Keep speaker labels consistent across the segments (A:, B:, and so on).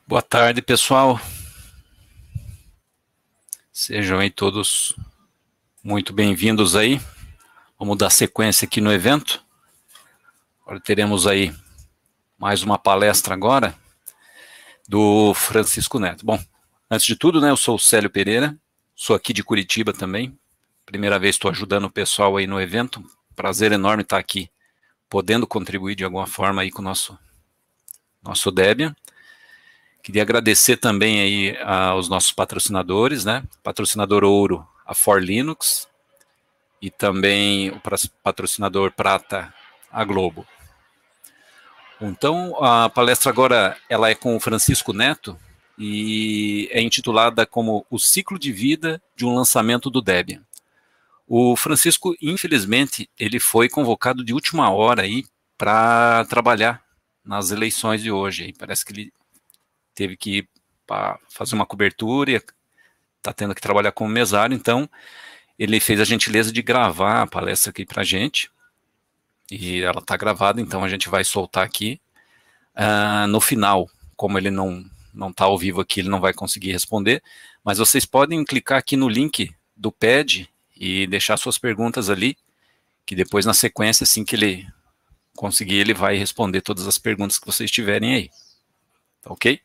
A: Boa tarde, pessoal. Sejam aí todos muito bem-vindos aí. Vamos dar sequência aqui no evento. Agora teremos aí mais uma palestra agora do Francisco Neto. Bom, antes de tudo, eu sou o Célio Pereira, sou aqui de Curitiba também. Primeira vez estou ajudando o pessoal aí no evento. Prazer enorme estar aqui, podendo contribuir de alguma forma aí com o nosso Debian. Queria agradecer também aí aos nossos patrocinadores, Patrocinador Ouro, a For Linux, e também o patrocinador Prata, a Globo. Então, a palestra agora ela é com o Francisco Neto e é intitulada como O Ciclo de Vida de um Lançamento do Debian. O Francisco, infelizmente, ele foi convocado de última hora aí para trabalhar nas eleições de hoje. Parece que ele teve que ir para fazer uma cobertura e está tendo que trabalhar como mesário, então ele fez a gentileza de gravar a palestra aqui para a gente, e ela está gravada, então a gente vai soltar aqui. No final, como ele não está ao vivo aqui, ele não vai conseguir responder, mas vocês podem clicar aqui no link do pad e deixar suas perguntas ali, que depois na sequência, assim que ele conseguir, ele vai responder todas as perguntas que vocês tiverem aí. Ok?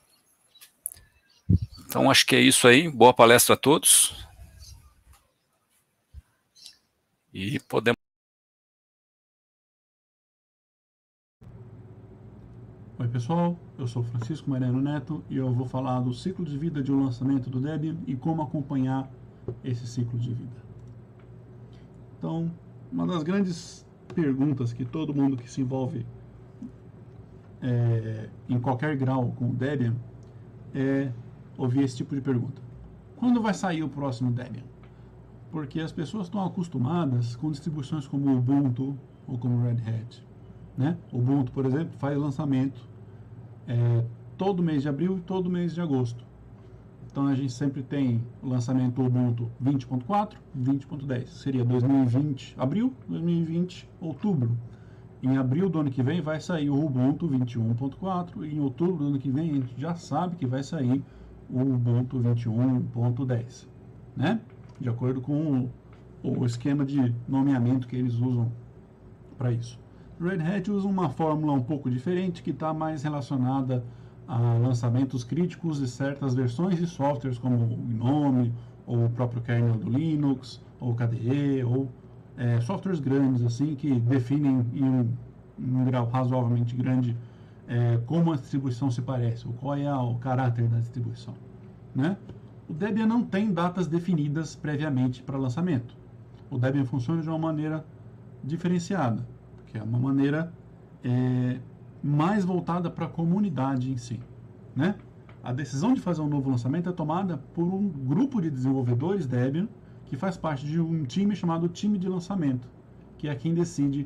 A: Então, acho que é isso aí. Boa palestra a todos. E podemos...
B: Oi pessoal, eu sou Francisco Mariano Neto e eu vou falar do ciclo de vida de um lançamento do Debian e como acompanhar esse ciclo de vida. Então, uma das grandes perguntas que todo mundo que se envolve em qualquer grau com o Debian é ouvir esse tipo de pergunta. Quando vai sair o próximo Debian? Porque as pessoas estão acostumadas com distribuições como Ubuntu ou como Red Hat. Ubuntu, por exemplo, faz lançamento todo mês de abril e todo mês de agosto. Então a gente sempre tem o lançamento Ubuntu 20.4, 20.10. Seria 2020 abril, 2020 outubro. Em abril do ano que vem vai sair o Ubuntu 21.4 e em outubro do ano que vem a gente já sabe que vai sair o Ubuntu 21.10, De acordo com o esquema de nomeamento que eles usam para isso. Red Hat usa uma fórmula um pouco diferente que está mais relacionada a lançamentos críticos de certas versões de softwares como o GNOME, ou o próprio kernel do Linux, ou KDE, ou softwares grandes assim que definem em um grau razoavelmente grande como a distribuição se parece, ou qual é o caráter da distribuição. O Debian não tem datas definidas previamente para lançamento. O Debian funciona de uma maneira diferenciada, que é uma maneira mais voltada para a comunidade em si. A decisão de fazer um novo lançamento é tomada por um grupo de desenvolvedores Debian que faz parte de um time chamado time de lançamento, que é quem decide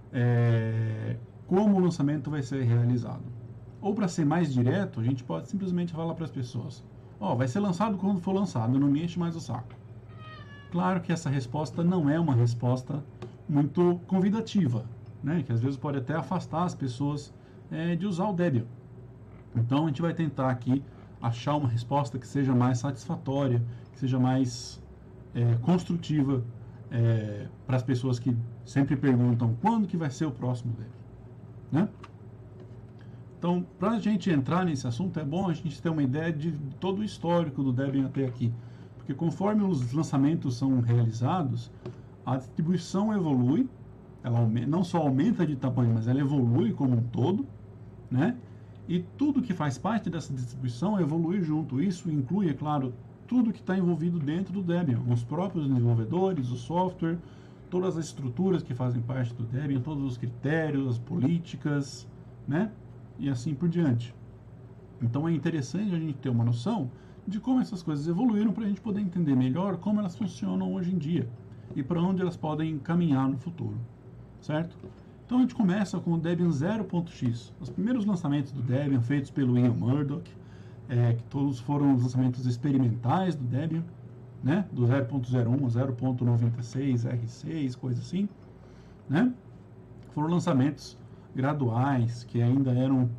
B: como o lançamento vai ser realizado. Ou para ser mais direto, a gente pode simplesmente falar para as pessoas: vai ser lançado quando for lançado, não me enche mais o saco. Claro que essa resposta não é uma resposta muito convidativa, que às vezes pode até afastar as pessoas de usar o Debian. Então a gente vai tentar aqui achar uma resposta que seja mais satisfatória, que seja mais construtiva para as pessoas que sempre perguntam quando que vai ser o próximo Debian. Então, para a gente entrar nesse assunto, é bom a gente ter uma ideia de todo o histórico do Debian até aqui. Porque conforme os lançamentos são realizados, a distribuição evolui, ela não só aumenta de tamanho, mas ela evolui como um todo, E tudo que faz parte dessa distribuição evolui junto. Isso inclui, é claro, tudo que está envolvido dentro do Debian, os próprios desenvolvedores, o software, todas as estruturas que fazem parte do Debian, todos os critérios, as políticas, E assim por diante. Então é interessante a gente ter uma noção de como essas coisas evoluíram para a gente poder entender melhor como elas funcionam hoje em dia e para onde elas podem caminhar no futuro, certo? Então a gente começa com o Debian 0.x, os primeiros lançamentos do Debian feitos pelo Ian Murdoch, que todos foram os lançamentos experimentais do Debian, do 0.01, 0.96, R6, coisa assim, Foram lançamentos graduais, que ainda eram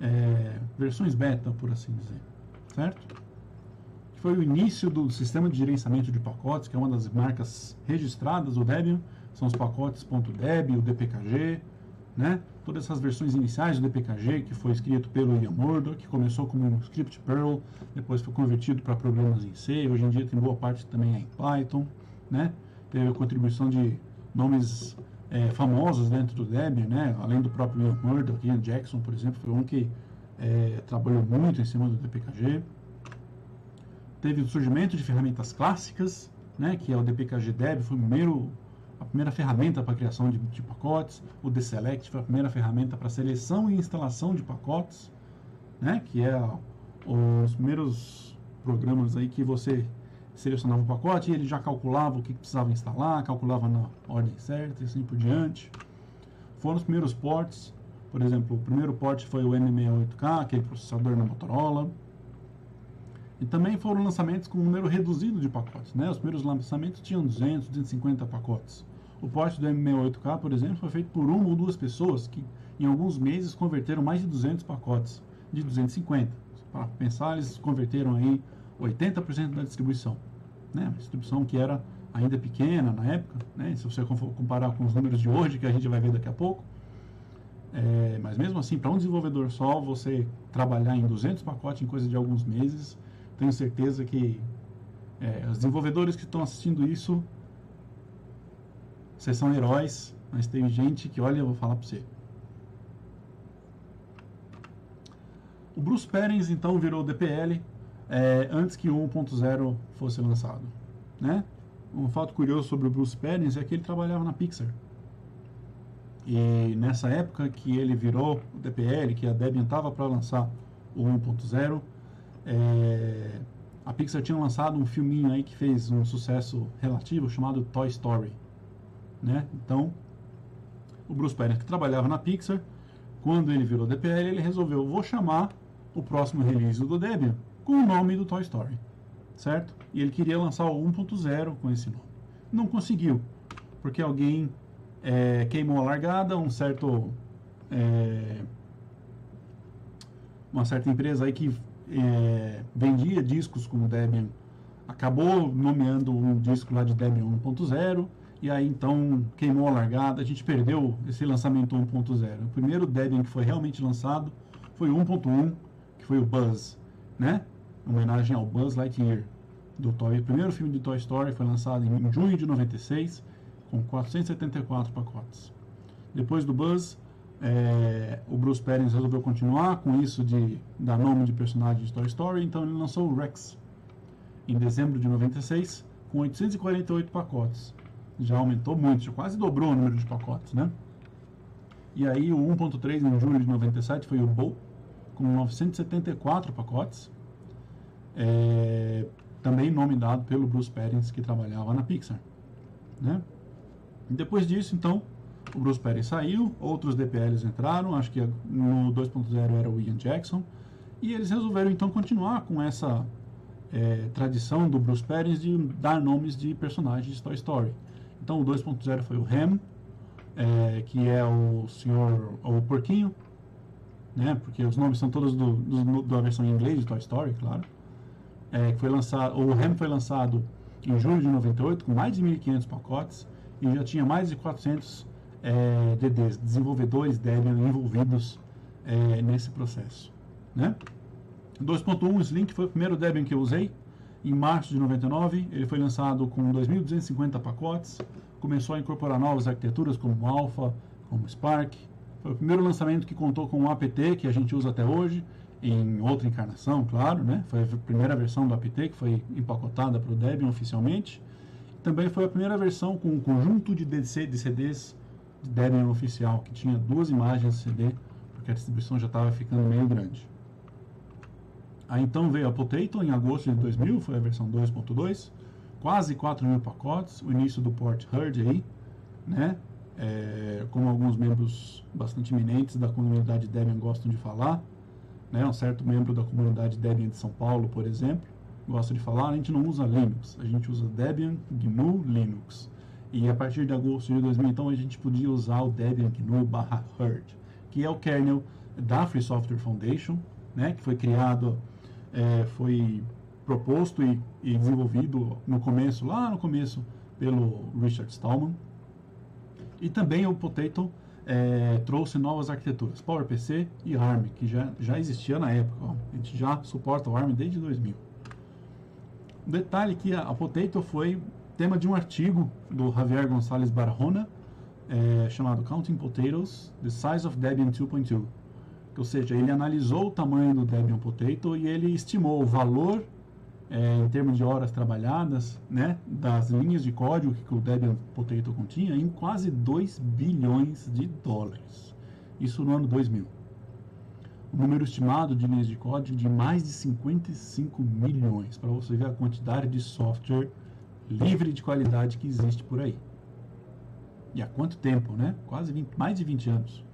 B: versões beta, por assim dizer, certo? Foi o início do sistema de gerenciamento de pacotes, que é uma das marcas registradas do Debian, são os pacotes .deb, o DPKG, né? Todas essas versões iniciais do DPKG, que foi escrito pelo Ian Murdoch, que começou como um script Perl, depois foi convertido para programas em C, hoje em dia tem boa parte também em Python, né? Teve a contribuição de nomes famosos dentro do Debian, né? Além do próprio Ian Murdoch, Ian Jackson, por exemplo, foi um que trabalhou muito em cima do DPKG. Teve o surgimento de ferramentas clássicas, né, que é o DPKG-Deb, foi a primeira ferramenta para a criação de pacotes. O Deselect foi a primeira ferramenta para seleção e instalação de pacotes, né, que é os primeiros programas aí que você selecionava o pacote e ele já calculava o que precisava instalar, calculava na ordem certa e assim por diante. Foram os primeiros ports, por exemplo, o primeiro port foi o M68K, aquele processador na Motorola. E também foram lançamentos com um número reduzido de pacotes, né? Os primeiros lançamentos tinham 200, 250 pacotes. O port do M68K, por exemplo, foi feito por uma ou duas pessoas que, em alguns meses, converteram mais de 200 pacotes, de 250. Para pensar, eles converteram aí 80% da distribuição, né? Uma distribuição que era ainda pequena na época, né? Se você comparar com os números de hoje, que a gente vai ver daqui a pouco. Mas mesmo assim, para um desenvolvedor só, você trabalhar em 200 pacotes em coisa de alguns meses, tenho certeza que os desenvolvedores que estão assistindo isso, vocês são heróis, mas tem gente que, olha, eu vou falar para você. O Bruce Perens, então, virou DPL antes que o 1.0 fosse lançado, né? Um fato curioso sobre o Bruce Perens é que ele trabalhava na Pixar. E nessa época que ele virou o DPL, que a Debian estava para lançar o 1.0, a Pixar tinha lançado um filminho aí que fez um sucesso relativo chamado Toy Story, né? Então, o Bruce Perens, que trabalhava na Pixar, quando ele virou DPL, ele resolveu, vou chamar o próximo release do Debian com o nome do Toy Story, certo? E ele queria lançar o 1.0 com esse nome. Não conseguiu, porque alguém queimou a largada, uma certa empresa aí que vendia discos como Debian acabou nomeando um disco lá de Debian 1.0 e aí então queimou a largada, a gente perdeu esse lançamento 1.0. O primeiro Debian que foi realmente lançado foi o 1.1, que foi o Buzz, né? Em homenagem ao Buzz Lightyear do Toy. O primeiro filme de Toy Story foi lançado em junho de 96 com 474 pacotes. Depois do Buzz, o Bruce Perens resolveu continuar com isso de dar nome de personagem de Toy Story, então ele lançou o Rex em dezembro de 96 com 848 pacotes. Já aumentou muito, já quase dobrou o número de pacotes, né? E aí o 1.3 em julho de 97 foi o Bo com 974 pacotes, também nome dado pelo Bruce Perens, que trabalhava na Pixar, né? E depois disso, então, o Bruce Perens saiu, outros DPLs entraram, acho que no 2.0 era o Ian Jackson, e eles resolveram então continuar com essa tradição do Bruce Perens de dar nomes de personagens de Toy Story. Então o 2.0 foi o Ham, que é o porquinho, né, porque os nomes são todos da versão em inglês de Toy Story, claro. Que foi lançado, o Ham foi lançado em julho de 98 com mais de 1.500 pacotes e já tinha mais de 400 DDs, desenvolvedores Debian envolvidos nesse processo, né? 2.1 Slink foi o primeiro Debian que eu usei em março de 99. Ele foi lançado com 2.250 pacotes, começou a incorporar novas arquiteturas como Alpha, como Spark. Foi o primeiro lançamento que contou com o APT, que a gente usa até hoje, em outra encarnação, claro, né? Foi a primeira versão do APT que foi empacotada para o Debian oficialmente. Também foi a primeira versão com um conjunto de CDs de Debian oficial, que tinha 2 imagens de CD, porque a distribuição já estava ficando meio grande. Aí então veio a Potato em agosto de 2000, foi a versão 2.2, quase 4.000 pacotes, o início do port Herd aí, né? Como alguns membros bastante eminentes da comunidade Debian gostam de falar, né? Um certo membro da comunidade Debian de São Paulo, por exemplo, gosta de falar, a gente não usa Linux, a gente usa Debian GNU Linux. E a partir de agosto de 2000, então, a gente podia usar o Debian GNU/Herd, que é o kernel da Free Software Foundation, né, que foi criado, foi proposto e desenvolvido lá no começo, pelo Richard Stallman. E também o Potato trouxe novas arquiteturas, PowerPC e ARM, que já existia na época. Ó. A gente já suporta o ARM desde 2000. Um detalhe que a Potato foi tema de um artigo do Javier González Barahona, chamado Counting Potatoes, The Size of Debian 2.2. Ou seja, ele analisou o tamanho do Debian Potato e ele estimou o valor em termos de horas trabalhadas, né, das linhas de código que o Debian Potato continha em quase 2 bilhões de dólares. Isso no ano 2000. O número estimado de linhas de código de mais de 55 milhões, para você ver a quantidade de software livre de qualidade que existe por aí. E há quanto tempo, né? Mais de 20 anos.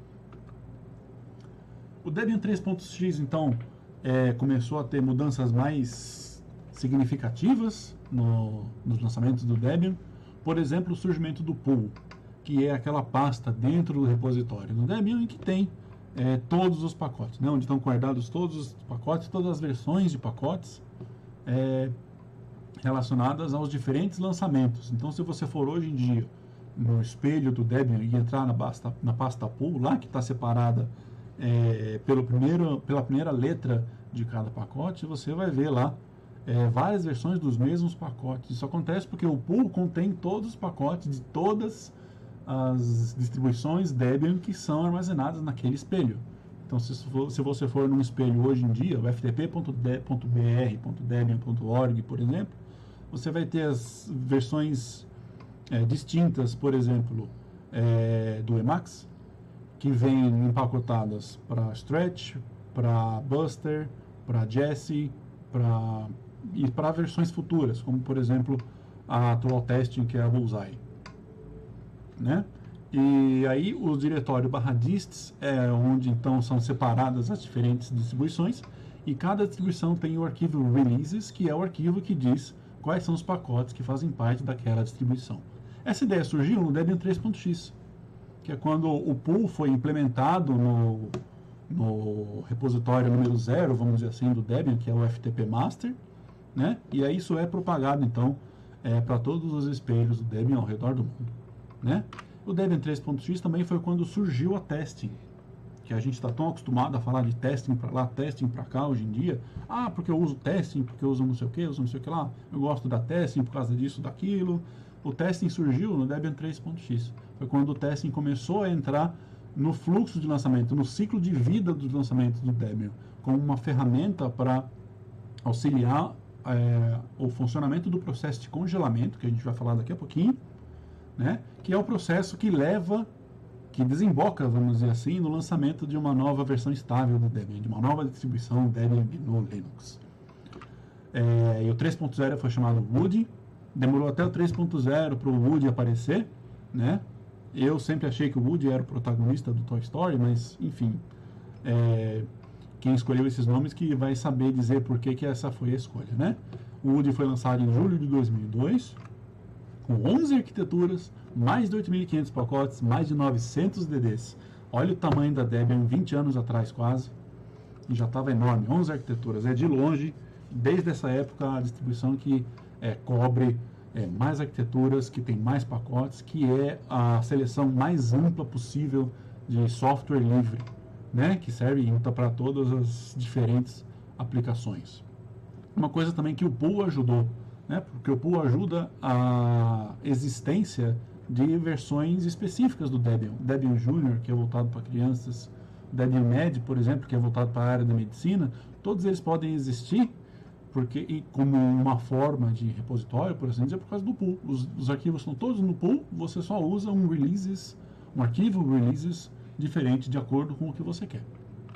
B: O Debian 3.x, então, começou a ter mudanças mais significativas nos lançamentos do Debian. Por exemplo, o surgimento do pool, que é aquela pasta dentro do repositório do Debian em que tem todos os pacotes, né? Onde estão guardados todos os pacotes, todas as versões de pacotes relacionadas aos diferentes lançamentos. Então, se você for hoje em dia no espelho do Debian e entrar na pasta pool, lá que está separada pela primeira letra de cada pacote, você vai ver lá várias versões dos mesmos pacotes. Isso acontece porque o pool contém todos os pacotes de todas as distribuições Debian que são armazenadas naquele espelho. Então, se você for num espelho hoje em dia, o ftp.br.debian.org, por exemplo, você vai ter as versões distintas, por exemplo, do Emacs, que vêm empacotadas para Stretch, para Buster, para Jessie, e para versões futuras, como por exemplo a atual testing, que é a Bullseye, né? E aí o diretório /dists é onde então são separadas as diferentes distribuições, e cada distribuição tem o arquivo releases, que é o arquivo que diz quais são os pacotes que fazem parte daquela distribuição. Essa ideia surgiu no Debian 3.x, que é quando o pool foi implementado no repositório número 0, vamos dizer assim, do Debian, que é o FTP Master, né? E aí isso é propagado, então, para todos os espelhos do Debian ao redor do mundo, né? O Debian 3.x também foi quando surgiu a testing, que a gente está tão acostumado a falar de testing para lá, testing para cá hoje em dia. Ah, porque eu uso testing, porque eu uso não sei o que, uso não sei o que lá, eu gosto da testing por causa disso, daquilo. O testing surgiu no Debian 3.x. Foi quando o testing começou a entrar no fluxo de lançamento, no ciclo de vida dos lançamentos do Debian, como uma ferramenta para auxiliar o funcionamento do processo de congelamento, que a gente vai falar daqui a pouquinho, né? Que é o processo que desemboca, vamos dizer assim, no lançamento de uma nova versão estável do Debian, de uma nova distribuição Debian no Linux. E o 3.0 foi chamado Woody. Demorou até o 3.0 para o Woody aparecer, né? Eu sempre achei que o Woody era o protagonista do Toy Story, mas, enfim, quem escolheu esses nomes que vai saber dizer por que essa foi a escolha, né? O Woody foi lançado em julho de 2002, com 11 arquiteturas, mais de 8.500 pacotes, mais de 900 DDs. Olha o tamanho da Debian 20 anos atrás, quase, e já estava enorme, 11 arquiteturas. É de longe, desde essa época, a distribuição que cobre mais arquiteturas, que tem mais pacotes, que é a seleção mais ampla possível de software livre, né, que serve então para todas as diferentes aplicações. Uma coisa também que o pool ajudou, né, porque o pool ajuda a existência de versões específicas do Debian. O Debian Junior, que é voltado para crianças, o Debian Med, por exemplo, que é voltado para a área da medicina, todos eles podem existir como uma forma de repositório, por assim dizer, por causa do pool. Os arquivos estão todos no pool, você só usa um arquivo releases diferente de acordo com o que você quer.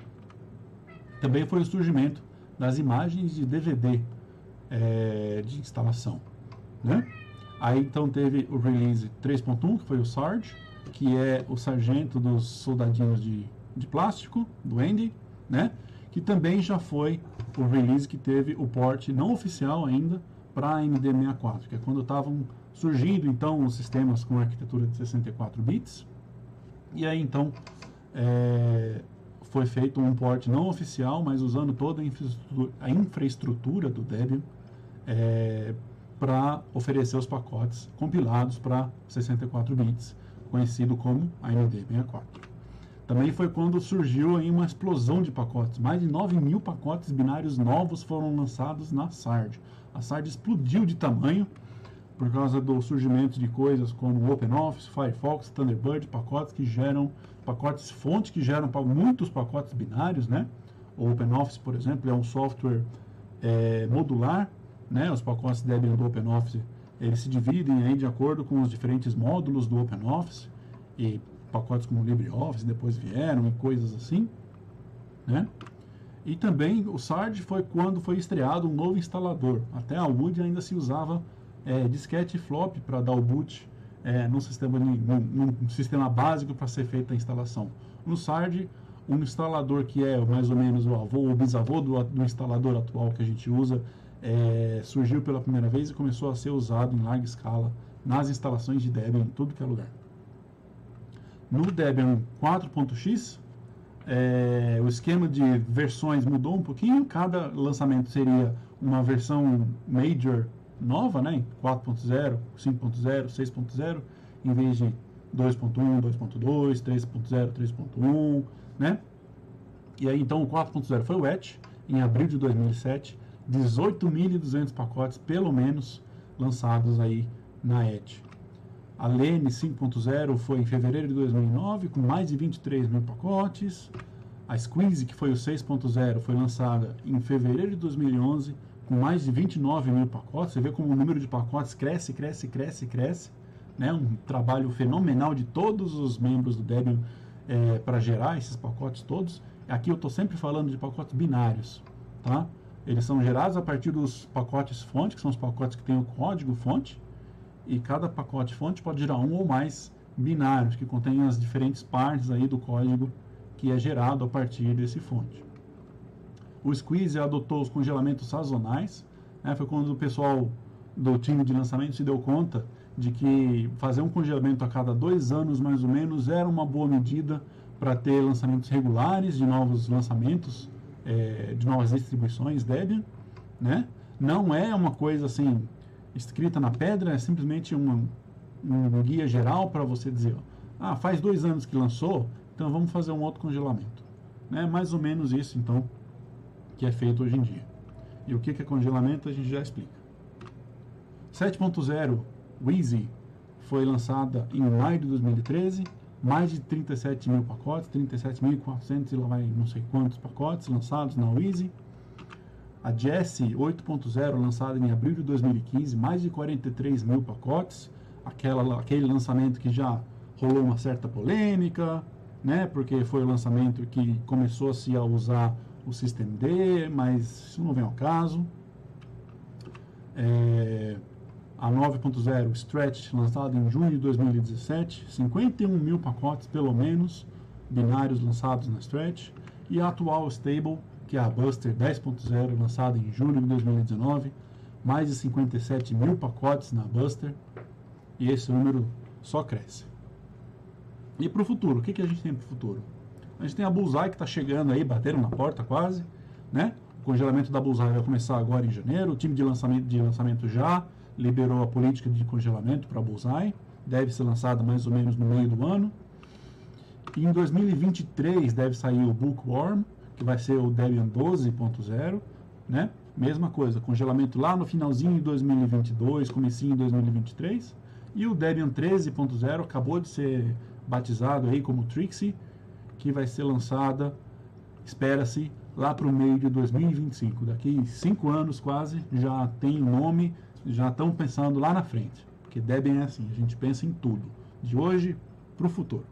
B: Também foi o surgimento das imagens de DVD de instalação, né? Aí então teve o release 3.1, que foi o Sarge, que é o sargento dos soldadinhos de plástico, do Andy, né? Que também já foi o release que teve o port não oficial ainda para AMD64, que é quando estavam surgindo então os sistemas com arquitetura de 64 bits. E aí então foi feito um port não oficial, mas usando toda a infraestrutura do Debian para oferecer os pacotes compilados para 64 bits, conhecido como AMD64. Também foi quando surgiu aí uma explosão de pacotes. Mais de 9.000 pacotes binários novos foram lançados na SARD. A SARD explodiu de tamanho por causa do surgimento de coisas como OpenOffice, Firefox, Thunderbird, pacotes fonte que geram muitos pacotes binários, né? O OpenOffice, por exemplo, é um software modular, né? Os pacotes Debian do OpenOffice, eles se dividem aí de acordo com os diferentes módulos do OpenOffice, e pacotes como LibreOffice depois vieram e coisas assim, né? E também o SARD foi quando foi estreado um novo instalador. Até a UD ainda se usava disquete e flop para dar o boot num sistema básico para ser feita a instalação. No SARD, um instalador que é mais ou menos o avô ou bisavô do instalador atual que a gente usa, surgiu pela primeira vez e começou a ser usado em larga escala nas instalações de Debian em tudo que é lugar. No Debian 4.x, o esquema de versões mudou um pouquinho. Cada lançamento seria uma versão major nova, né? 4.0, 5.0, 6.0, em vez de 2.1, 2.2, 3.0, 3.1, né? E aí então o 4.0 foi o ETH, em abril de 2007, 18.200 pacotes pelo menos lançados aí na ETH. A Lene 5.0 foi em fevereiro de 2009, com mais de 23.000 pacotes. A Squeeze, que foi o 6.0, foi lançada em fevereiro de 2011, com mais de 29.000 pacotes. Você vê como o número de pacotes cresce, né? Um trabalho fenomenal de todos os membros do Debian para gerar esses pacotes todos. Aqui eu estou sempre falando de pacotes binários, tá? Eles são gerados a partir dos pacotes fonte, que são os pacotes que têm o código fonte, e cada pacote fonte pode gerar um ou mais binários, que contêm as diferentes partes aí do código que é gerado a partir desse fonte. O Squeeze adotou os congelamentos sazonais, né? Foi quando o pessoal do time de lançamento se deu conta de que fazer um congelamento a cada 2 anos, mais ou menos, era uma boa medida para ter lançamentos regulares de novos lançamentos, de novas distribuições Debian, né? Não é uma coisa assim escrita na pedra, é simplesmente um guia geral para você dizer, faz 2 anos que lançou, então vamos fazer um outro congelamento, né? Mais ou menos isso, então, que é feito hoje em dia. E o que é congelamento a gente já explica. 7.0 Wheezy foi lançada em maio de 2013, mais de 37.000 pacotes, 37.400 e lá vai não sei quantos pacotes lançados na Wheezy. A Jessie 8.0, lançada em abril de 2015, mais de 43.000 pacotes. Aquele lançamento que já rolou uma certa polêmica, né? Porque foi o lançamento que começou-se a usar o systemd, mas isso não vem ao caso. A 9.0 Stretch, lançada em junho de 2017, 51.000 pacotes pelo menos binários lançados na Stretch. E a atual Stable, que é a Buster 10.0, lançada em julho de 2019, mais de 57.000 pacotes na Buster, e esse número só cresce. E para o futuro, o que a gente tem para o futuro? A gente tem a Bullseye que está chegando aí, batendo na porta quase, né? O congelamento da Bullseye vai começar agora em janeiro, o time de lançamento já liberou a política de congelamento para a Bullseye, deve ser lançada mais ou menos no meio do ano. E em 2023 deve sair o Bookworm, que vai ser o Debian 12.0, né? Mesma coisa, congelamento lá no finalzinho de 2022, comecinho de 2023. E o Debian 13.0 acabou de ser batizado aí como Trixie, que vai ser lançada, espera-se, lá para o meio de 2025. Daqui 5 anos quase, já tem o nome, já estão pensando lá na frente. Porque Debian é assim, a gente pensa em tudo, de hoje para o futuro.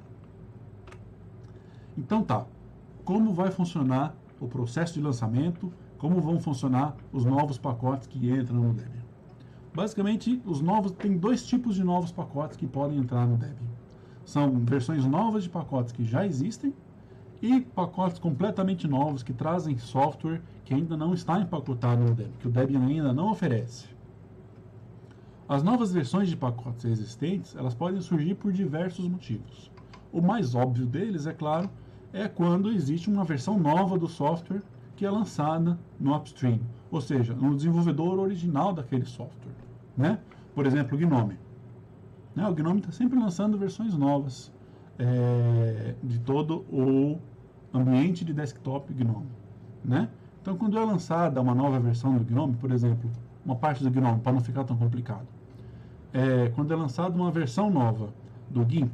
B: Então tá, como vai funcionar o processo de lançamento, como vão funcionar os novos pacotes que entram no Debian. Basicamente, tem 2 tipos de novos pacotes que podem entrar no Debian. São versões novas de pacotes que já existem e pacotes completamente novos que trazem software que ainda não está empacotado no Debian, que o Debian ainda não oferece. As novas versões de pacotes existentes, elas podem surgir por diversos motivos. O mais óbvio deles, é claro, é quando existe uma versão nova do software que é lançada no upstream, ou seja, no desenvolvedor original daquele software, né? Por exemplo, o GNOME. Né? O GNOME está sempre lançando versões novas de todo o ambiente de desktop GNOME, né? Então, quando é lançada uma nova versão do GNOME, por exemplo, uma parte do GNOME, para não ficar tão complicado, quando é lançada uma versão nova do GIMP,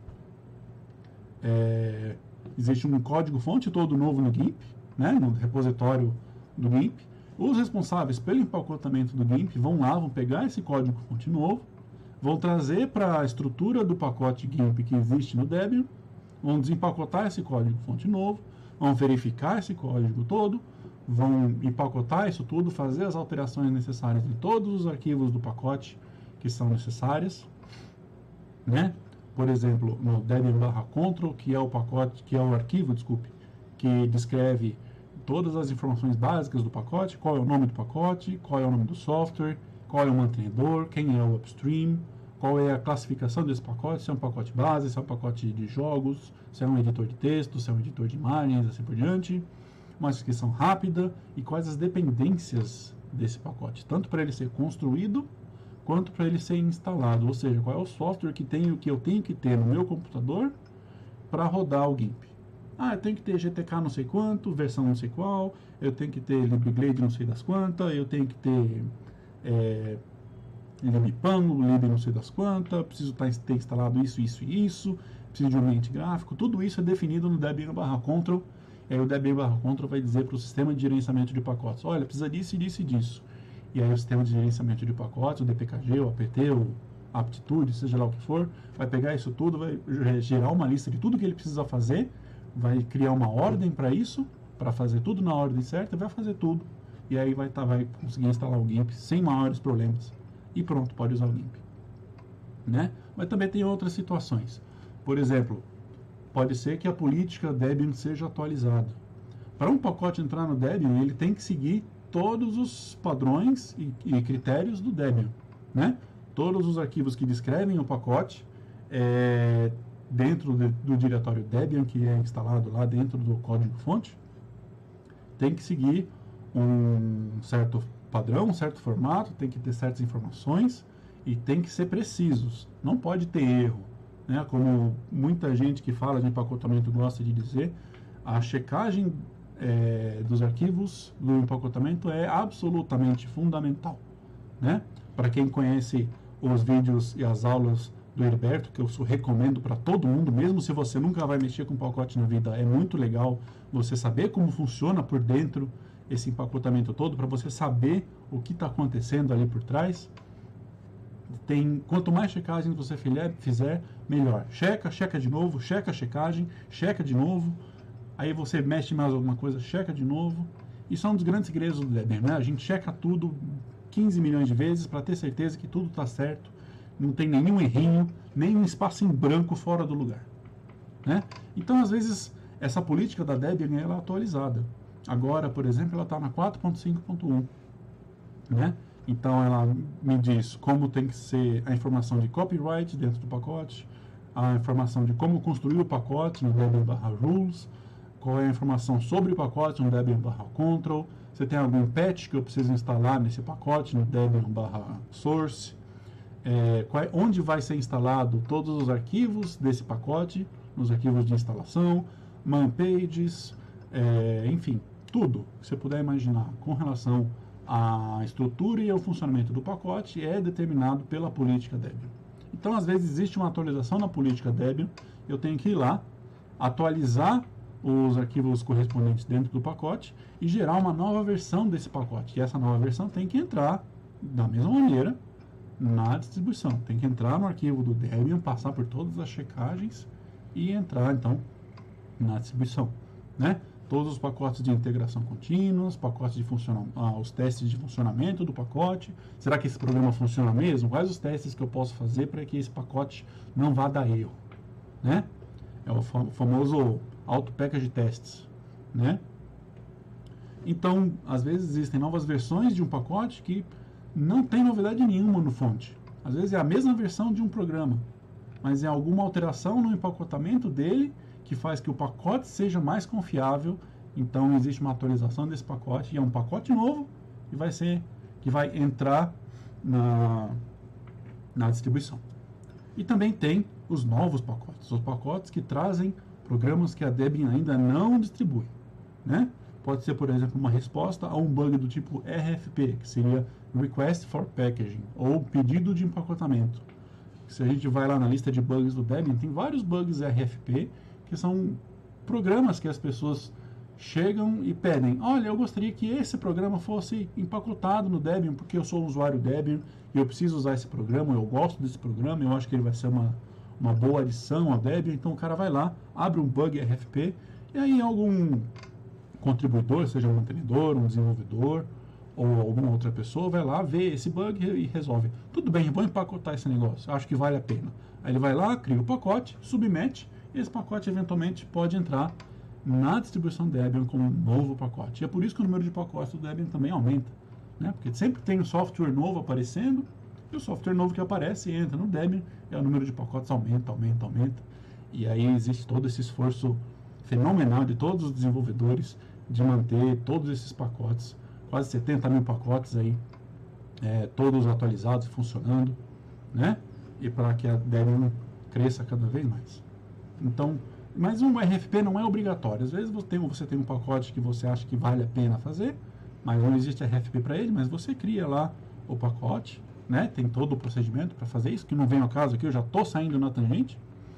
B: existe um código-fonte todo novo no GIMP, né, no repositório do GIMP. Os responsáveis pelo empacotamento do GIMP vão lá, vão pegar esse código-fonte novo, vão trazer para a estrutura do pacote GIMP que existe no Debian, vão desempacotar esse código-fonte novo, vão verificar esse código todo, vão empacotar isso tudo, fazer as alterações necessárias em todos os arquivos do pacote que são necessárias, né? Por exemplo, no debian/control, que é o pacote, que é o arquivo, desculpe, que descreve todas as informações básicas do pacote, qual é o nome do pacote, qual é o nome do software, qual é o mantenedor, quem é o upstream, qual é a classificação desse pacote, se é um pacote base, se é um pacote de jogos, se é um editor de texto, se é um editor de imagens, assim por diante, uma descrição rápida e quais as dependências desse pacote, tanto para ele ser construído quanto para ele ser instalado, ou seja, qual é o software que eu tenho que ter no meu computador para rodar o GIMP. Eu tenho que ter GTK não sei quanto, versão não sei qual, eu tenho que ter libglade não sei das quantas, eu tenho que ter libpango, lib não sei das quantas, preciso ter instalado isso, isso e isso, preciso de um ambiente gráfico, tudo isso é definido no debian/control, e aí o debian/control vai dizer para o sistema de gerenciamento de pacotes, olha, precisa disso e disso e disso. E aí o sistema de gerenciamento de pacotes, o DPKG, o APT, o Aptitude, seja lá o que for, vai pegar isso tudo, vai gerar uma lista de tudo que ele precisa fazer, vai criar uma ordem para isso, para fazer tudo na ordem certa, e vai fazer tudo. E aí vai conseguir instalar o GIMP sem maiores problemas. E pronto, pode usar o GIMP. Né? Mas também tem outras situações. Por exemplo, pode ser que a política Debian seja atualizada. Para um pacote entrar no Debian, ele tem que seguir todos os padrões e critérios do Debian, né? Todos os arquivos que descrevem o pacote dentro do diretório Debian, que é instalado lá dentro do código-fonte, tem que seguir um certo padrão, um certo formato, tem que ter certas informações e tem que ser precisos. Não pode ter erro, né? Como muita gente que fala de empacotamento gosta de dizer, a checagem dos arquivos do empacotamento é absolutamente fundamental, né? Para quem conhece os vídeos e as aulas do Heriberto, que eu recomendo para todo mundo, mesmo se você nunca vai mexer com pacote na vida, é muito legal você saber como funciona por dentro esse empacotamento todo, para você saber o que está acontecendo ali por trás. Quanto mais checagem você fizer, melhor. Checa de novo, checa a checagem, checa de novo. Aí você mexe mais alguma coisa, checa de novo. Isso é um dos grandes segredos do Debian, né? A gente checa tudo 15 milhões de vezes para ter certeza que tudo está certo, não tem nenhum errinho, nenhum espaço em branco fora do lugar, né? Então, às vezes, essa política da Debian ela é atualizada. Agora, por exemplo, ela está na 4.5.1, né? Então, ela me diz como tem que ser a informação de copyright dentro do pacote, a informação de como construir o pacote no Debian/rules, qual é a informação sobre o pacote no Debian/control, se tem algum patch que eu preciso instalar nesse pacote no Debian/source, onde vai ser instalado todos os arquivos desse pacote, nos arquivos de instalação, man pages, enfim, tudo que você puder imaginar com relação à estrutura e ao funcionamento do pacote é determinado pela política Debian. Então, às vezes, existe uma atualização na política Debian, eu tenho que ir lá, atualizar os arquivos correspondentes dentro do pacote e gerar uma nova versão desse pacote. E essa nova versão tem que entrar, da mesma maneira, na distribuição. Tem que entrar no arquivo do Debian, passar por todas as checagens e entrar, então, na distribuição, né? Todos os pacotes de integração contínua, pacotes de os testes de funcionamento do pacote. Será que esse programa funciona mesmo? Quais os testes que eu posso fazer para que esse pacote não vá dar erro, né? É o famoso auto package tests, né? Então, às vezes existem novas versões de um pacote que não tem novidade nenhuma no fonte. Às vezes é a mesma versão de um programa, mas é alguma alteração no empacotamento dele que faz que o pacote seja mais confiável. Então existe uma atualização desse pacote, e é um pacote novo que vai entrar na distribuição. E também tem os novos pacotes, os pacotes que trazem programas que a Debian ainda não distribui, né? Pode ser, por exemplo, uma resposta a um bug do tipo RFP, que seria Request for Packaging, ou pedido de empacotamento. Se a gente vai lá na lista de bugs do Debian, tem vários bugs RFP, que são programas que as pessoas chegam e pedem: olha, eu gostaria que esse programa fosse empacotado no Debian, porque eu sou um usuário Debian e eu preciso usar esse programa, eu gosto desse programa, eu acho que ele vai ser uma boa adição ao Debian. Então o cara vai lá, abre um bug RFP, e aí algum contribuidor, seja um mantenedor, um desenvolvedor ou alguma outra pessoa, vai lá, vê esse bug e resolve. Tudo bem, vou empacotar esse negócio, acho que vale a pena. Aí ele vai lá, cria o pacote, submete, e esse pacote eventualmente pode entrar na distribuição Debian como um novo pacote. E é por isso que o número de pacotes do Debian também aumenta, né? Porque sempre tem um software novo aparecendo, e o software novo que aparece e entra no Debian, e o número de pacotes aumenta. E aí existe todo esse esforço fenomenal de todos os desenvolvedores de manter todos esses pacotes, quase 70 mil pacotes aí, todos atualizados e funcionando, né? E para que a Debian cresça cada vez mais. Então, mas um RFP não é obrigatório. Às vezes você tem um pacote que você acha que vale a pena fazer, mas não existe RFP para ele, mas você cria lá o pacote, né? Tem todo o procedimento para fazer isso, que não vem ao caso aqui, eu já estou saindo na tangente.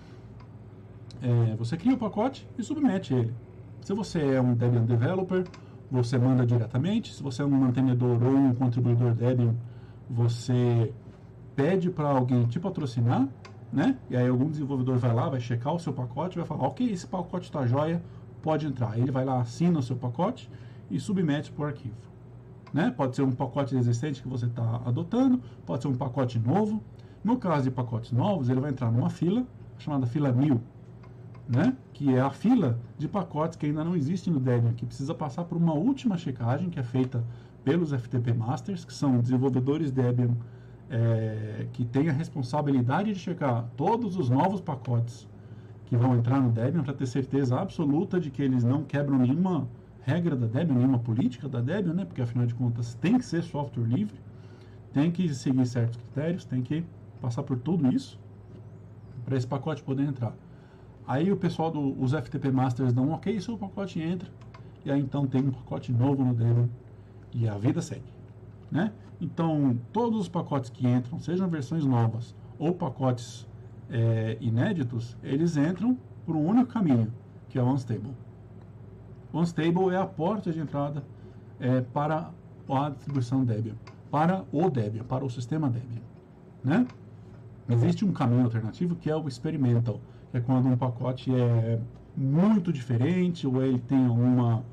B: Você cria o pacote e submete ele. Se você é um Debian Developer, você manda diretamente. Se você é um mantenedor ou um contribuidor Debian, você pede para alguém te patrocinar, né? E aí algum desenvolvedor vai lá, vai checar o seu pacote, vai falar: ok, esse pacote está jóia, pode entrar. Aí ele vai lá, assina o seu pacote e submete para o arquivo, né? Pode ser um pacote existente que você está adotando, pode ser um pacote novo. No caso de pacotes novos, ele vai entrar numa fila chamada fila 1000, né? Que é a fila de pacotes que ainda não existe no Debian, que precisa passar por uma última checagem que é feita pelos FTP Masters, que são desenvolvedores Debian que têm a responsabilidade de checar todos os novos pacotes que vão entrar no Debian para ter certeza absoluta de que eles não quebram nenhuma regra da Debian, nenhuma política da Debian, né? Porque afinal de contas tem que ser software livre, tem que seguir certos critérios, tem que passar por tudo isso para esse pacote poder entrar. Aí o pessoal os FTP Masters dão ok, seu pacote entra, e aí então tem um pacote novo no Debian e a vida segue, né? Então todos os pacotes que entram, sejam versões novas ou pacotes inéditos, eles entram por um único caminho, que é o Unstable. O Unstable é a porta de entrada para a distribuição Debian, para o Debian, para o sistema Debian, né? Existe um caminho alternativo que é o Experimental, que é quando um pacote é muito diferente, ou ele tem alguma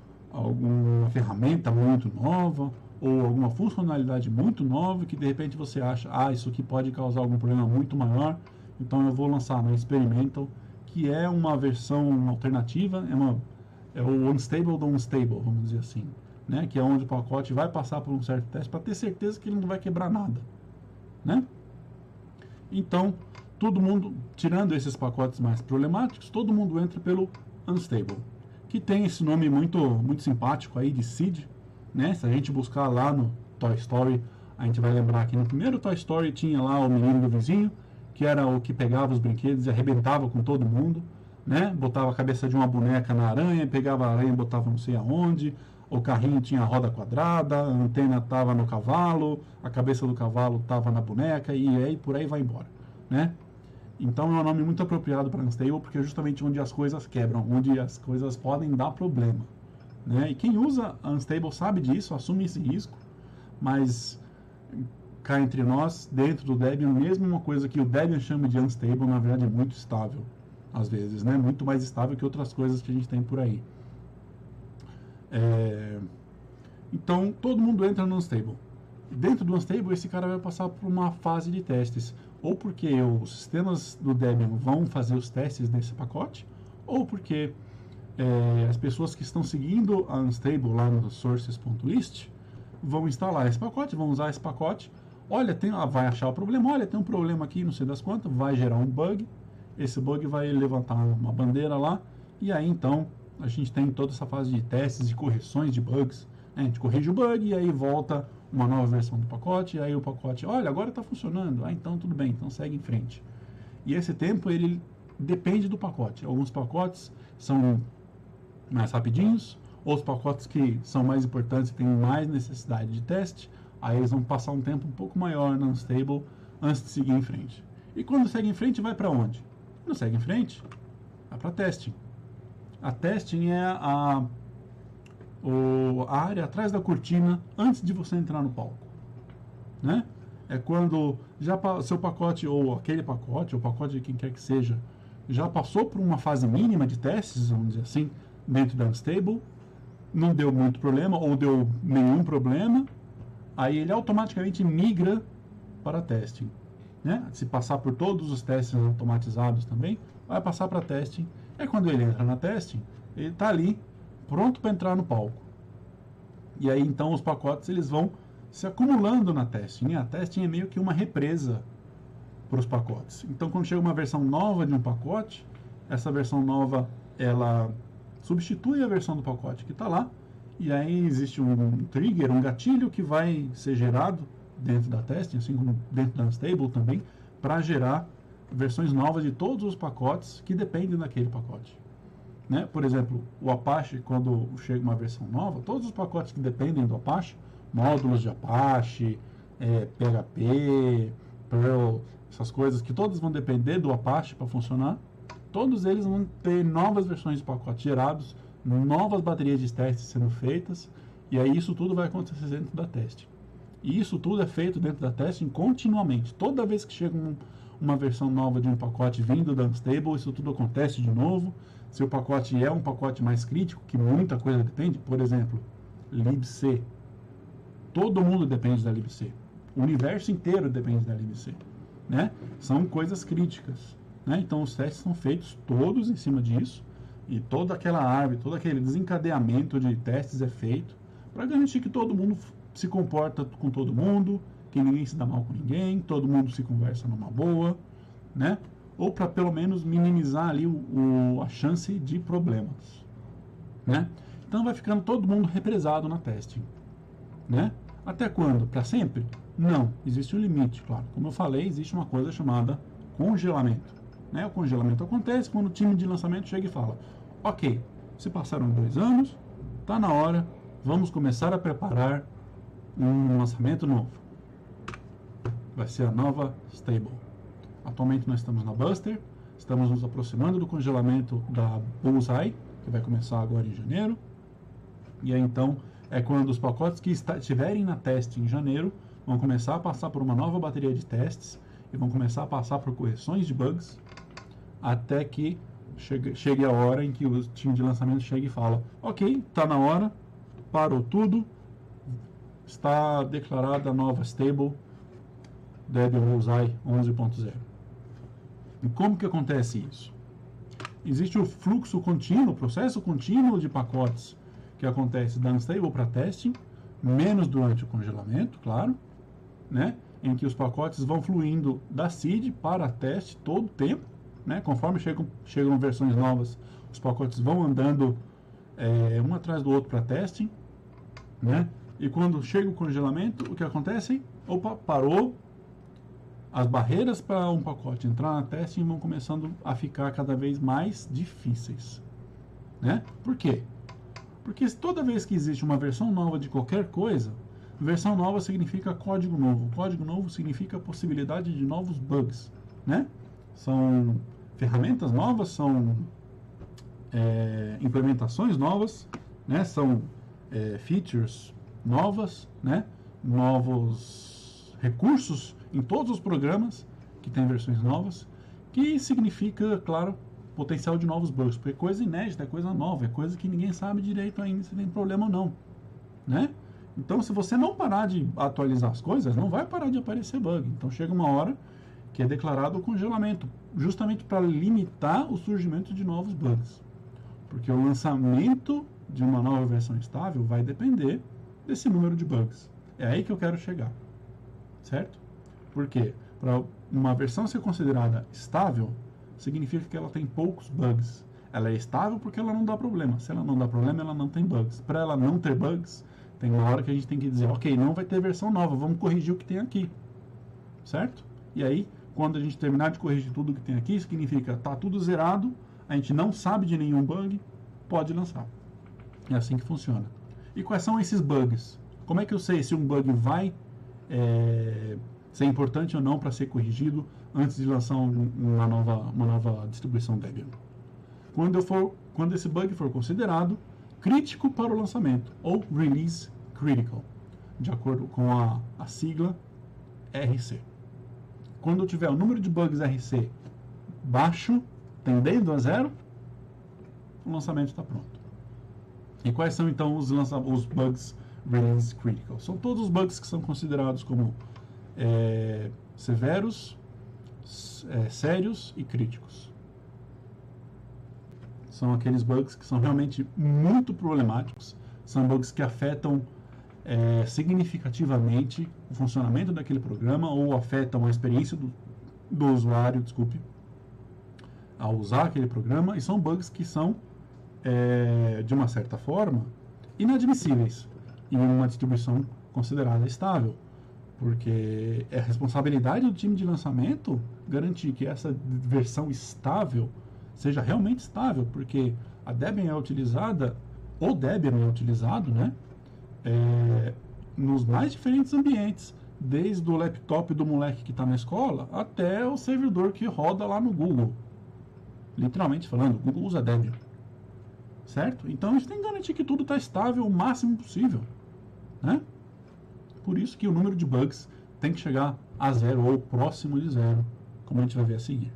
B: ferramenta muito nova, ou alguma funcionalidade muito nova, que de repente você acha: isso aqui pode causar algum problema muito maior, então eu vou lançar no Experimental, que é uma versão alternativa, é o Unstable do Unstable, vamos dizer assim, né? Que é onde o pacote vai passar por um certo teste para ter certeza que ele não vai quebrar nada, né? Então, todo mundo, tirando esses pacotes mais problemáticos, todo mundo entra pelo Unstable, que tem esse nome muito, muito simpático aí de Seed, né? Se a gente buscar lá no Toy Story, a gente vai lembrar que no primeiro Toy Story tinha lá o menino do vizinho, que era o que pegava os brinquedos e arrebentava com todo mundo, né? Botava a cabeça de uma boneca na aranha, pegava a aranha e botava não sei aonde. O carrinho tinha a roda quadrada, a antena estava no cavalo, a cabeça do cavalo estava na boneca, e aí por aí vai embora, né? Então é um nome muito apropriado para Unstable, porque é justamente onde as coisas quebram, onde as coisas podem dar problema, né? E quem usa Unstable sabe disso, assume esse risco, mas cá entre nós, dentro do Debian, mesmo uma coisa que o Debian chama de Unstable, na verdade é muito estável, às vezes, né? Muito mais estável que outras coisas que a gente tem por aí. Então todo mundo entra no Unstable. Dentro do Unstable, esse cara vai passar por uma fase de testes, ou porque os sistemas do Debian vão fazer os testes nesse pacote, ou porque as pessoas que estão seguindo a Unstable lá no sources.list vão instalar esse pacote, vão usar esse pacote. Olha, vai achar o problema, olha, tem um problema aqui, não sei das quantas, vai gerar um bug, esse bug vai levantar uma bandeira lá, e aí então a gente tem toda essa fase de testes e correções de bugs, né? A gente corrige o bug e aí volta uma nova versão do pacote, e aí o pacote, olha, agora está funcionando, então tudo bem, então segue em frente. E esse tempo, ele depende do pacote. Alguns pacotes são mais rapidinhos, outros pacotes que são mais importantes e têm mais necessidade de teste, aí eles vão passar um tempo um pouco maior no Unstable antes de seguir em frente. E quando segue em frente, vai para onde? Quando segue em frente, vai para testing. A testing é a área atrás da cortina antes de você entrar no palco, né? É quando já seu pacote ou aquele pacote, ou o pacote de quem quer que seja, já passou por uma fase mínima de testes, vamos dizer assim, dentro da Unstable, não deu muito problema ou deu nenhum problema, aí ele automaticamente migra para testing, né? Se passar por todos os testes automatizados também, vai passar para testing. É quando ele entra na testing, ele está ali pronto para entrar no palco. E aí então os pacotes eles vão se acumulando na testing. A testing é meio que uma represa para os pacotes. Então quando chega uma versão nova de um pacote, essa versão nova ela substitui a versão do pacote que está lá, e aí existe um trigger, um gatilho que vai ser gerado dentro da testing, assim como dentro da Unstable também, para gerar versões novas de todos os pacotes que dependem daquele pacote, né? Por exemplo, o Apache, quando chega uma versão nova, todos os pacotes que dependem do Apache, módulos de Apache, PHP, Perl, essas coisas que todas vão depender do Apache para funcionar, todos eles vão ter novas versões de pacotes gerados, novas baterias de testes sendo feitas, e aí isso tudo vai acontecer dentro da testing. E isso tudo é feito dentro da testing continuamente. Toda vez que chega uma versão nova de um pacote vindo da Unstable, isso tudo acontece de novo. Se o pacote é um pacote mais crítico, que muita coisa depende, por exemplo, libc. Todo mundo depende da libc. O universo inteiro depende da libc, né? São coisas críticas, né? Então os testes são feitos todos em cima disso, e toda aquela árvore, todo aquele desencadeamento de testes é feito para garantir que todo mundo se comporta com todo mundo, que ninguém se dá mal com ninguém, todo mundo se conversa numa boa, né? Ou para pelo menos minimizar ali a chance de problemas, né? Então vai ficando todo mundo represado na testing, né? Até quando? Para sempre? Não, existe um limite, claro. Como eu falei, existe uma coisa chamada congelamento, né? O congelamento acontece quando o time de lançamento chega e fala: ok, se passaram 2 anos, está na hora, vamos começar a preparar um lançamento novo. Vai ser a nova Stable. Atualmente nós estamos na Buster, estamos nos aproximando do congelamento da Bullseye, que vai começar agora em janeiro. E aí então é quando os pacotes que estiverem na teste em janeiro vão começar a passar por uma nova bateria de testes e vão começar a passar por correções de bugs, até que chegue a hora em que o time de lançamento chega e fala: ok, está na hora, parou tudo, está declarada a nova Stable Debian Bullseye 11.0. E como que acontece isso? Existe o fluxo contínuo, o processo contínuo de pacotes que acontece da Unstable para testing, menos durante o congelamento, claro, né? Em que os pacotes vão fluindo da seed para teste todo o tempo, né? Conforme chegam versões novas, os pacotes vão andando um atrás do outro para testing, né? E quando chega o congelamento, o que acontece? Opa, parou. As barreiras para um pacote entrar na testing vão começando a ficar cada vez mais difíceis, né? Por quê? Porque toda vez que existe uma versão nova de qualquer coisa, versão nova significa código novo. Código novo significa possibilidade de novos bugs, né? São ferramentas novas, são implementações novas, né? São features novas, né? Novos recursos em todos os programas que têm versões novas, que significa, claro, potencial de novos bugs, porque coisa inédita, é coisa nova, é coisa que ninguém sabe direito ainda se tem problema ou não, né? Então, se você não parar de atualizar as coisas, não vai parar de aparecer bug. Então, chega uma hora que é declarado o congelamento, justamente para limitar o surgimento de novos bugs, porque o lançamento de uma nova versão estável vai depender desse número de bugs. É aí que eu quero chegar, certo? Por quê? Para uma versão ser considerada estável, significa que ela tem poucos bugs. Ela é estável porque ela não dá problema. Se ela não dá problema, ela não tem bugs. Para ela não ter bugs, tem uma hora que a gente tem que dizer, ok, não vai ter versão nova, vamos corrigir o que tem aqui. Certo? E aí, quando a gente terminar de corrigir tudo que tem aqui, significa tá tudo zerado, a gente não sabe de nenhum bug, pode lançar. É assim que funciona. E quais são esses bugs? Como é que eu sei se um bug vai ser importante ou não para ser corrigido antes de lançar uma nova distribuição Debian? Quando esse bug for considerado crítico para o lançamento, ou Release Critical, de acordo com a sigla RC. Quando eu tiver o número de bugs RC baixo, tendendo a zero, o lançamento está pronto. E quais são então os bugs Release Critical? São todos os bugs que são considerados como severos, sérios e críticos. São aqueles bugs que são realmente muito problemáticos, são bugs que afetam significativamente o funcionamento daquele programa ou afetam a experiência do usuário, ao usar aquele programa, e são bugs que são, de uma certa forma, inadmissíveis em uma distribuição considerada estável, porque é responsabilidade do time de lançamento garantir que essa versão estável seja realmente estável, porque a Debian é utilizada, ou Debian é utilizado, né, nos mais diferentes ambientes, desde o laptop do moleque que está na escola até o servidor que roda lá no Google. Literalmente falando, o Google usa Debian. Certo? Então a gente tem que garantir que tudo está estável o máximo possível, né? Por isso que o número de bugs tem que chegar a zero ou próximo de zero, como a gente vai ver a seguir.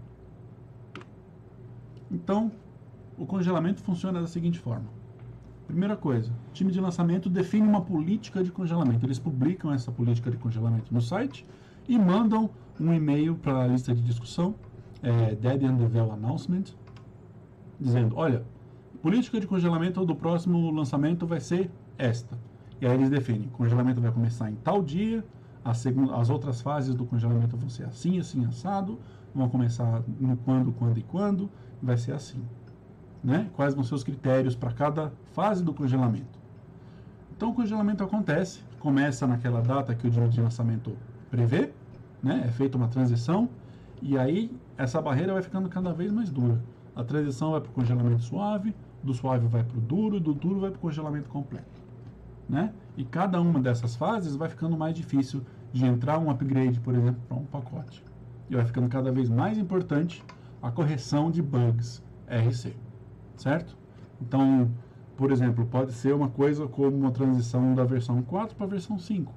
B: Então, o congelamento funciona da seguinte forma. Primeira coisa, o time de lançamento define uma política de congelamento. Eles publicam essa política de congelamento no site e mandam um e-mail para a lista de discussão, Debian Devel Announcement, dizendo, olha, a política de congelamento do próximo lançamento vai ser esta. E aí eles definem, o congelamento vai começar em tal dia, as outras fases do congelamento vão ser assim, assim, assado, vão começar no quando e quando, vai ser assim. Né? Quais vão ser os critérios para cada fase do congelamento. Então o congelamento acontece, começa naquela data que o dia de lançamento prevê, né? É feita uma transição, e aí essa barreira vai ficando cada vez mais dura. A transição vai para o congelamento suave, do suave vai para o duro, do duro vai para o congelamento completo. Né? E cada uma dessas fases vai ficando mais difícil de entrar um upgrade, por exemplo, para um pacote. E vai ficando cada vez mais importante a correção de bugs RC. Certo? Então, por exemplo, pode ser uma coisa como uma transição da versão 4 para a versão 5.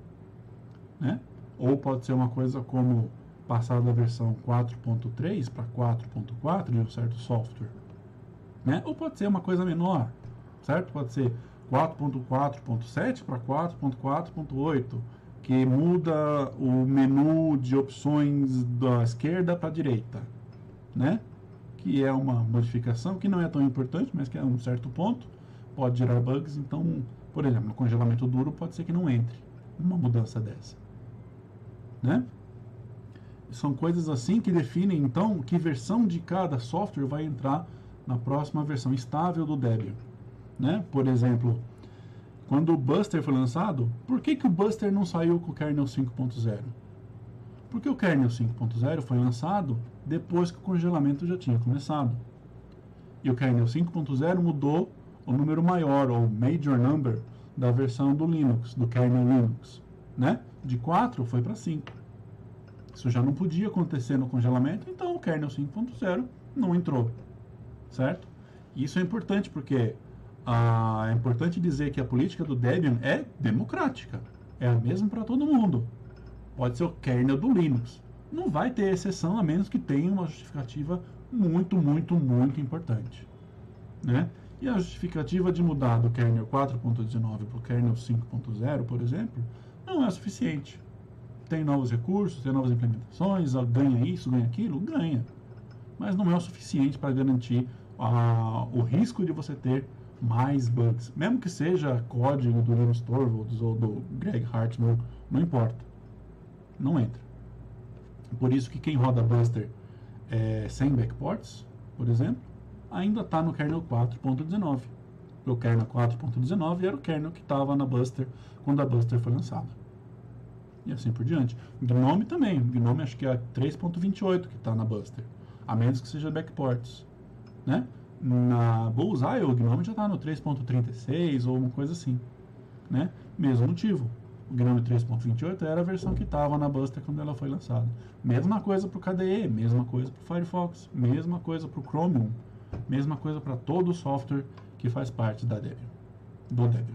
B: Né? Ou pode ser uma coisa como passar da versão 4.3 para 4.4 de um certo software. Né? Ou pode ser uma coisa menor. Certo? Pode ser 4.4.7 para 4.4.8, que muda o menu de opções da esquerda para a direita. Né? Que é uma modificação que não é tão importante, mas que a um certo ponto pode gerar bugs. Então, por exemplo, no congelamento duro pode ser que não entre uma mudança dessa. Né? São coisas assim que definem, então, que versão de cada software vai entrar na próxima versão estável do Debian. Né? Por exemplo, quando o Buster foi lançado, por que o Buster não saiu com o kernel 5.0? Porque o kernel 5.0 foi lançado depois que o congelamento já tinha começado. E o kernel 5.0 mudou o número maior, ou major number, da versão do Linux, do kernel Linux. Né? De 4 foi para 5. Isso já não podia acontecer no congelamento, então o kernel 5.0 não entrou. Certo? E isso é importante porque é importante dizer que a política do Debian é democrática. É a mesma para todo mundo. Pode ser o kernel do Linux. Não vai ter exceção, a menos que tenha uma justificativa muito, muito, muito importante. Né? E a justificativa de mudar do kernel 4.19 para o kernel 5.0, por exemplo, não é suficiente. Tem novos recursos, tem novas implementações, ganha isso, ganha aquilo, ganha. Mas não é o suficiente para garantir o risco de você ter mais bugs. Mesmo que seja código do Linus Torvalds ou do Greg Hartman, não importa. Não entra. Por isso que quem roda Buster sem backports, por exemplo, ainda está no kernel 4.19. O kernel 4.19 era o kernel que estava na Buster quando a Buster foi lançada. E assim por diante. O GNOME também. O GNOME acho que é 3.28 que está na Buster. A menos que seja backports. Né? Na Bullseye, o GNOME já está no 3.36 ou uma coisa assim. Né? Mesmo motivo. O GNOME 3.28 era a versão que estava na Buster quando ela foi lançada. Mesma coisa para o KDE, mesma coisa para o Firefox, mesma coisa para o Chromium, mesma coisa para todo o software que faz parte da Debian, do Debian.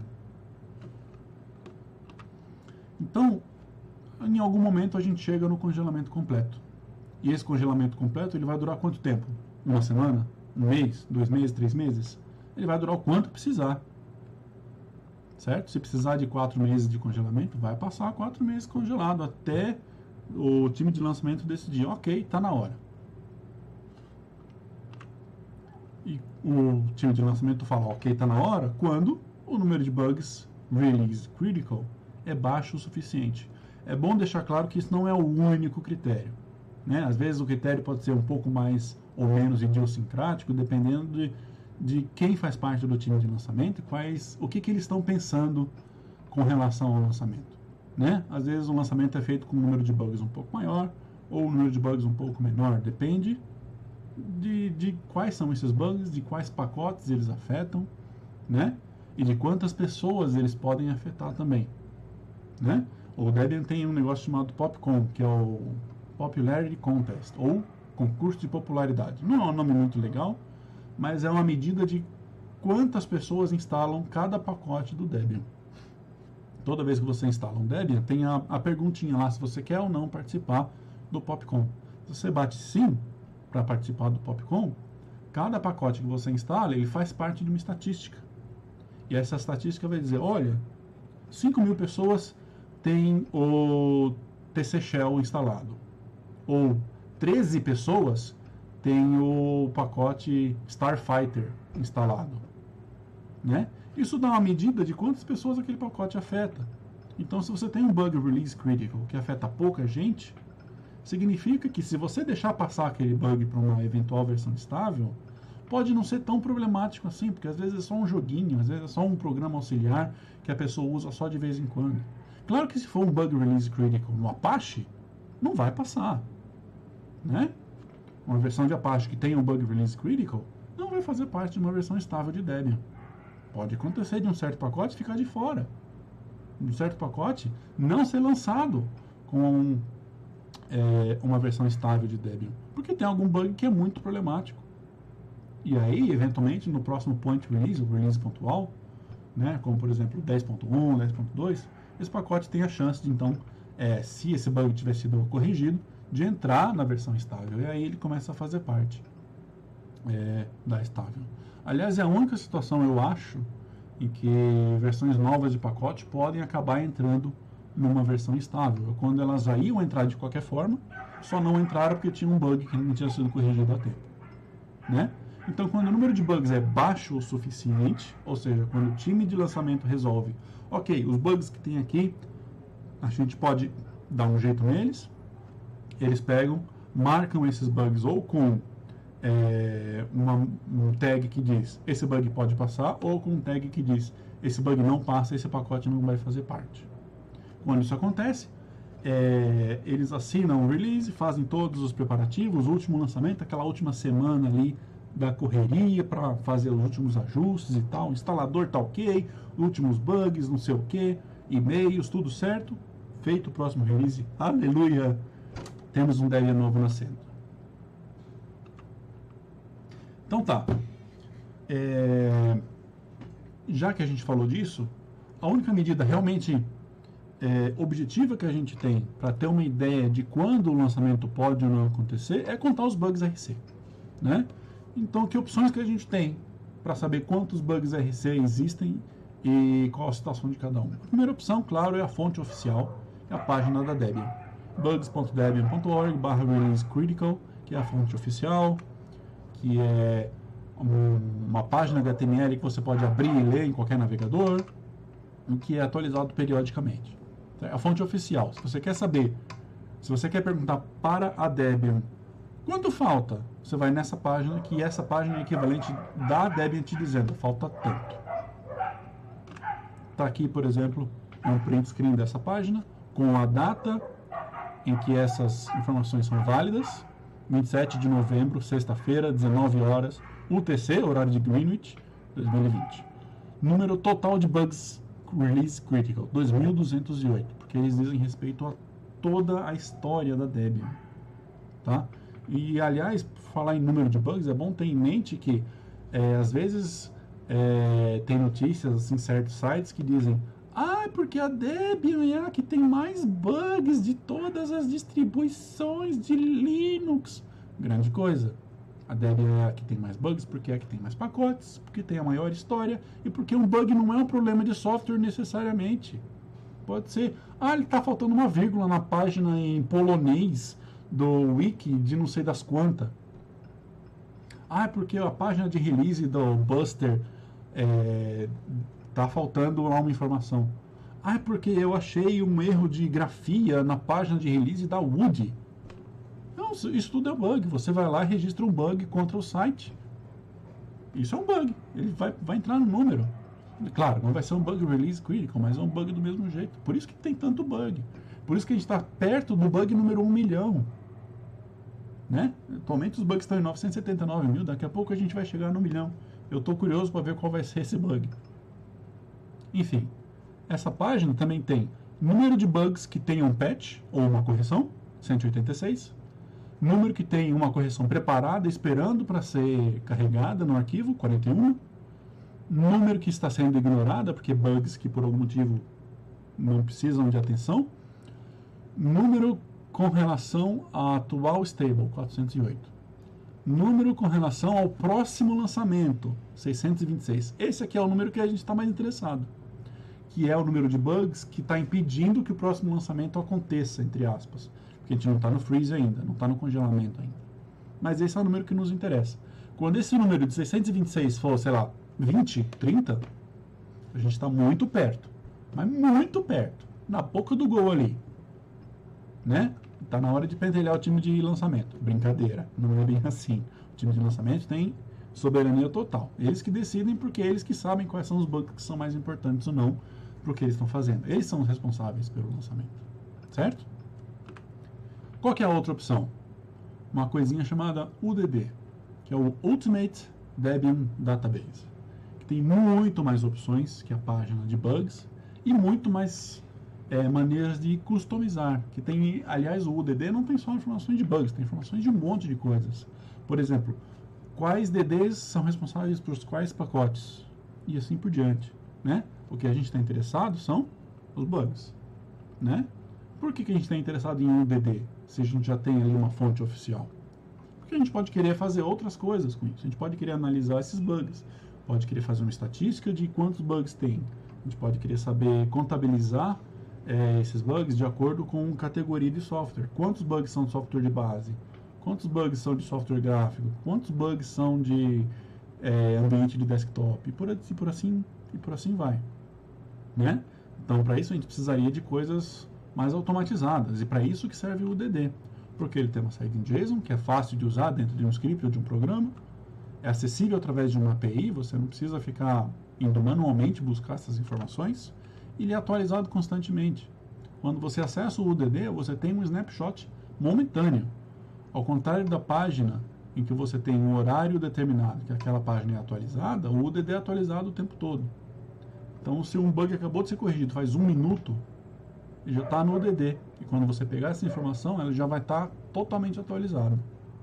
B: Então, em algum momento a gente chega no congelamento completo. E esse congelamento completo ele vai durar quanto tempo? Uma semana? Um mês? 2 meses? 3 meses? Ele vai durar o quanto precisar. Certo? Se precisar de 4 meses de congelamento, vai passar 4 meses congelado até o time de lançamento decidir, ok, está na hora. E o time de lançamento fala, ok, está na hora, quando o número de bugs release critical é baixo o suficiente. É bom deixar claro que isso não é o único critério. Né? Às vezes o critério pode ser um pouco mais ou menos idiosincrático, dependendo de quem faz parte do time de lançamento e o que eles estão pensando com relação ao lançamento. Né? Às vezes o lançamento é feito com um número de bugs um pouco maior ou um número de bugs um pouco menor, depende de quais são esses bugs, de quais pacotes eles afetam, né? E de quantas pessoas eles podem afetar também. Né? O Debian tem um negócio chamado PopCon, que é o Popularity Contest, ou concurso de popularidade. Não é um nome muito legal, mas é uma medida de quantas pessoas instalam cada pacote do Debian. Toda vez que você instala um Debian, tem a perguntinha lá se você quer ou não participar do PopCon. Se você bate sim para participar do PopCon, cada pacote que você instala, ele faz parte de uma estatística. E essa estatística vai dizer, olha, 5.000 pessoas têm o TC Shell instalado. Ou 13 pessoas têm o pacote Starfighter instalado. Né? Isso dá uma medida de quantas pessoas aquele pacote afeta. Então, se você tem um bug release critical que afeta pouca gente, significa que se você deixar passar aquele bug para uma eventual versão estável, pode não ser tão problemático assim, porque às vezes é só um joguinho, às vezes é só um programa auxiliar que a pessoa usa só de vez em quando. Claro que se for um bug release critical no Apache, não vai passar. Né? Uma versão de Apache que tem um bug release critical não vai fazer parte de uma versão estável de Debian. Pode acontecer de um certo pacote ficar de fora. Um certo pacote não ser lançado com uma versão estável de Debian, porque tem algum bug que é muito problemático. E aí, eventualmente, no próximo point release, o release pontual, né, como por exemplo 10.1, 10.2, esse pacote tem a chance de, então, se esse bug tiver sido corrigido, de entrar na versão estável. E aí ele começa a fazer parte da estável. Aliás, é a única situação, eu acho, em que versões novas de pacote podem acabar entrando numa versão estável. Quando elas já iam entrar de qualquer forma, só não entraram porque tinha um bug que não tinha sido corrigido a tempo. Né? Então, quando o número de bugs é baixo o suficiente, ou seja, quando o time de lançamento resolve, ok, os bugs que tem aqui, a gente pode dar um jeito neles, eles pegam, marcam esses bugs ou com um tag que diz esse bug pode passar, ou com um tag que diz esse bug não passa, esse pacote não vai fazer parte. Quando isso acontece, eles assinam o release, fazem todos os preparativos, o último lançamento, aquela última semana ali da correria para fazer os últimos ajustes e tal, o instalador tá ok, últimos bugs, não sei o que, e-mails, tudo certo, feito o próximo release, aleluia, temos um Debian novo nascendo. Então tá, já que a gente falou disso, a única medida realmente objetiva que a gente tem para ter uma ideia de quando o lançamento pode ou não acontecer é contar os bugs RC, né? Então, que opções que a gente tem para saber quantos bugs RC existem e qual a situação de cada um? A primeira opção, claro, é a fonte oficial, é a página da Debian, bugs.debian.org/releasecritical, que é a fonte oficial, que é uma página HTML que você pode abrir e ler em qualquer navegador, e que é atualizado periodicamente. A fonte oficial. Se você quer saber, se você quer perguntar para a Debian Quanto falta? Você vai nessa página, que essa página é equivalente da Debian te dizendo, falta tanto. Está aqui, por exemplo, um print screen dessa página, com a data em que essas informações são válidas, 27 de novembro, sexta-feira, 19 horas, UTC, horário de Greenwich, 2020. Número total de bugs release critical, 2.208, porque eles dizem respeito a toda a história da Debian, tá? E, aliás, falar em número de bugs, é bom ter em mente que, às vezes, tem notícias em certos sites que dizem porque a Debian é a que tem mais bugs de todas as distribuições de Linux. Grande coisa. A Debian é a que tem mais bugs porque é a que tem mais pacotes, porque tem a maior história e porque um bug não é um problema de software necessariamente. Pode ser, ele está faltando uma vírgula na página em polonês do wiki de não sei das quantas. Porque a página de release do Buster está faltando lá uma informação. Porque eu achei um erro de grafia na página de release da Woody. Não, isso tudo é bug. Você vai lá e registra um bug contra o site. Isso é um bug. Ele vai entrar no número. Claro, não vai ser um bug release critical, mas é um bug do mesmo jeito. Por isso que tem tanto bug. Por isso que a gente está perto do bug número 1 milhão. Né? Atualmente os bugs estão em 979 mil. Daqui a pouco a gente vai chegar no 1 milhão. Eu estou curioso para ver qual vai ser esse bug. Enfim, essa página também tem número de bugs que tenham patch ou uma correção, 186. Número que tem uma correção preparada, esperando para ser carregada no arquivo, 41. Número que está sendo ignorada, porque bugs que por algum motivo não precisam de atenção. Número com relação à atual stable, 408. Número com relação ao próximo lançamento, 626. Esse aqui é o número que a gente está mais interessado, que é o número de bugs que está impedindo que o próximo lançamento aconteça, entre aspas. Porque a gente não está no freeze ainda, não está no congelamento ainda. Mas esse é o número que nos interessa. Quando esse número de 626 for, sei lá, 20, 30, a gente está muito perto. Mas muito perto. Na boca do gol ali. Né? Está na hora de pentelhar o time de lançamento. Brincadeira, não é bem assim. O time de lançamento tem soberania total. Eles que decidem, porque eles que sabem quais são os bugs que são mais importantes ou não para o que eles estão fazendo. Eles são os responsáveis pelo lançamento. Certo? Qual que é a outra opção? Uma coisinha chamada UDB, que é o Ultimate Debian Database, que tem muito mais opções que a página de bugs e muito mais maneiras de customizar. Que tem, aliás, o UDD não tem só informações de bugs, tem informações de um monte de coisas. Por exemplo, quais DDs são responsáveis por quais pacotes e assim por diante, né? O que a gente está interessado são os bugs, né? Por que a gente está interessado em UDD, se a gente já tem ali uma fonte oficial? Porque a gente pode querer fazer outras coisas com isso. A gente pode querer analisar esses bugs, pode querer fazer uma estatística de quantos bugs tem. A gente pode querer saber contabilizar esses bugs de acordo com categoria de software. Quantos bugs são de software de base? Quantos bugs são de software gráfico? Quantos bugs são de ambiente de desktop? E por assim vai, né? Então, para isso a gente precisaria de coisas mais automatizadas, e para isso que serve o UDD, porque ele tem uma saída em JSON, que é fácil de usar dentro de um script ou de um programa, é acessível através de uma API, você não precisa ficar indo manualmente buscar essas informações, e ele é atualizado constantemente. Quando você acessa o UDD, você tem um snapshot momentâneo, ao contrário da página em que você tem um horário determinado, que aquela página é atualizada, o UDD é atualizado o tempo todo. Então, se um bug acabou de ser corrigido faz 1 minuto, ele já está no UDD. E quando você pegar essa informação, ela já vai estar totalmente atualizada.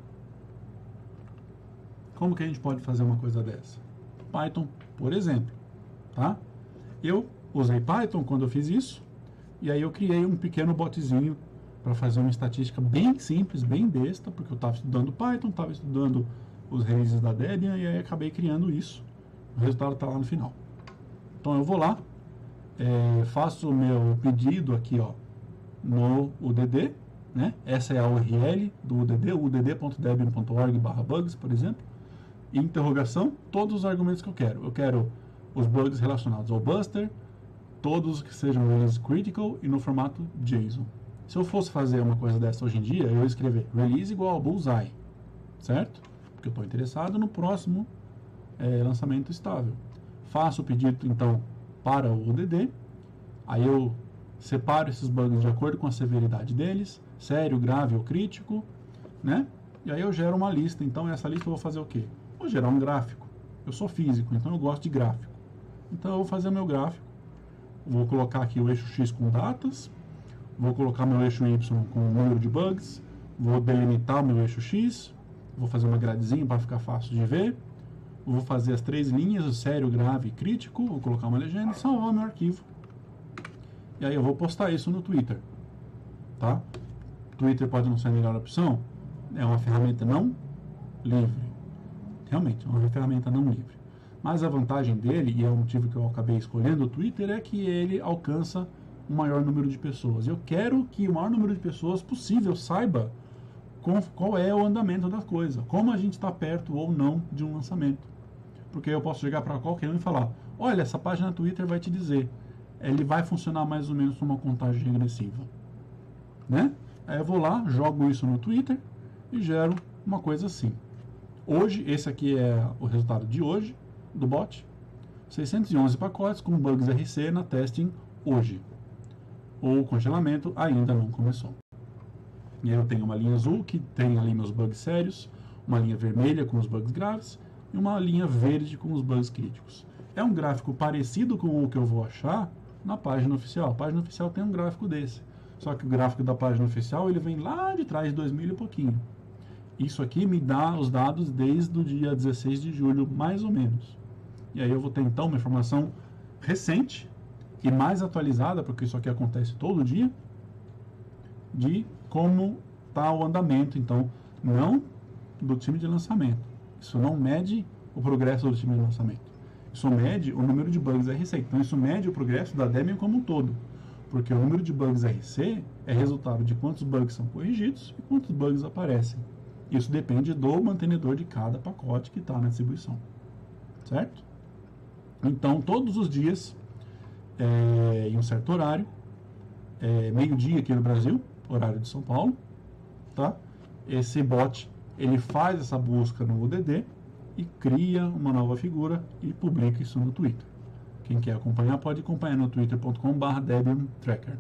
B: Como que a gente pode fazer uma coisa dessa? Python, por exemplo. Tá? Eu usei Python quando eu fiz isso, e aí eu criei um pequeno botzinho para fazer uma estatística bem simples, bem besta, porque eu estava estudando Python, estava estudando os releases da Debian, e aí acabei criando isso. O resultado está lá no final. Então eu vou lá, faço o meu pedido aqui, ó, no UDD, né? Essa é a URL do UDD, udd.debian.org/bugs, por exemplo, e interrogação, todos os argumentos que eu quero. Eu quero os bugs relacionados ao Buster, todos que sejam release critical e no formato JSON. Se eu fosse fazer uma coisa dessa hoje em dia, eu ia escrever release igual a bullseye, certo? Porque eu estou interessado no próximo lançamento estável. Faço o pedido, então, para o ODD, aí eu separo esses bugs de acordo com a severidade deles, sério, grave ou crítico, né? E aí eu gero uma lista, então essa lista eu vou fazer o quê? Vou gerar um gráfico. Eu sou físico, então eu gosto de gráfico. Então eu vou fazer o meu gráfico, vou colocar aqui o eixo X com datas, vou colocar meu eixo Y com o número de bugs, vou delimitar o meu eixo X, vou fazer uma gradezinha para ficar fácil de ver, vou fazer as 3 linhas, o sério, grave e crítico, vou colocar uma legenda e salvar meu arquivo. E aí eu vou postar isso no Twitter, tá? Twitter pode não ser a melhor opção, é uma ferramenta não livre, realmente é uma ferramenta não livre, mas a vantagem dele, e é o motivo que eu acabei escolhendo o Twitter, é que ele alcança um maior número de pessoas. Eu quero que o maior número de pessoas possível saiba qual é o andamento da coisa, como a gente está perto ou não de um lançamento, porque eu posso chegar para qualquer um e falar, olha, essa página do Twitter vai te dizer, ele vai funcionar mais ou menos como uma contagem regressiva, né? Aí eu vou lá, jogo isso no Twitter e gero uma coisa assim. Hoje, esse aqui é o resultado de hoje, do bot. 611 pacotes com bugs RC na testing hoje. O congelamento ainda não começou. E aí eu tenho uma linha azul que tem ali meus bugs sérios, uma linha vermelha com os bugs graves e uma linha verde com os bugs críticos. É um gráfico parecido com o que eu vou achar na página oficial. A página oficial tem um gráfico desse. Só que o gráfico da página oficial ele vem lá de trás de 2000 e pouquinho. Isso aqui me dá os dados desde o dia 16 de julho, mais ou menos. E aí eu vou ter então uma informação recente e mais atualizada, porque isso aqui acontece todo dia, de como está o andamento, então, não do time de lançamento. Isso não mede o progresso do time de lançamento. Isso mede o número de bugs RC. Então, isso mede o progresso da Debian como um todo. Porque o número de bugs RC é resultado de quantos bugs são corrigidos e quantos bugs aparecem. Isso depende do mantenedor de cada pacote que está na distribuição. Certo? Então, todos os dias, em um certo horário, meio-dia aqui no Brasil, horário de São Paulo, tá? Esse bot, ele faz essa busca no ODD e cria uma nova figura e publica isso no Twitter. Quem quer acompanhar, pode acompanhar no twitter.com/DebianTracker.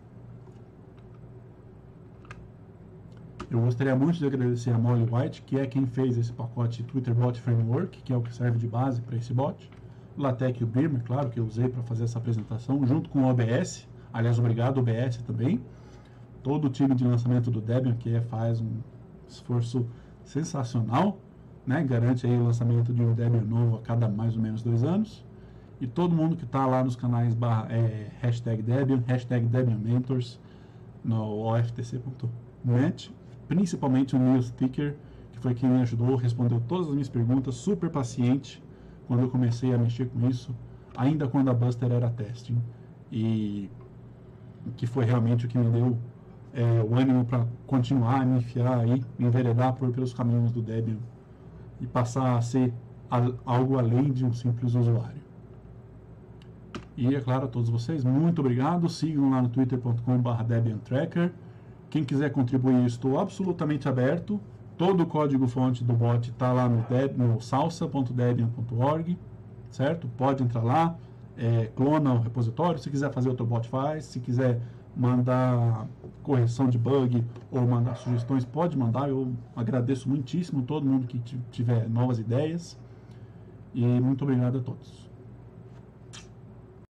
B: Eu gostaria muito de agradecer a Molly White, que é quem fez esse pacote Twitter Bot Framework, que é o que serve de base para esse bot. O LaTeX e o Birmer, claro, que eu usei para fazer essa apresentação, junto com o OBS. Aliás, obrigado OBS também. Todo o time de lançamento do Debian, que faz um esforço sensacional, né? Garante aí o lançamento de um Debian novo a cada mais ou menos 2 anos. E todo mundo que está lá nos canais #Debian, #Debian Mentors, no oftc.net, principalmente o Neil Thicker, que foi quem me ajudou, respondeu todas as minhas perguntas, super paciente quando eu comecei a mexer com isso, ainda quando a Buster era testing, e que foi realmente o que me deu o ânimo para continuar a me enfiar aí, me enveredar pelos caminhos do Debian e passar a ser algo além de um simples usuário. E é claro, a todos vocês, muito obrigado. Sigam lá no twitter.com/DebianTracker. Quem quiser contribuir, estou absolutamente aberto. Todo o código-fonte do bot está lá no salsa.debian.org, certo? Pode entrar lá, clona o repositório. Se quiser fazer outro bot, faz. Se quiser mandar correção de bug ou mandar sugestões, pode mandar. Eu agradeço muitíssimo todo mundo que tiver novas ideias. E muito obrigado a todos.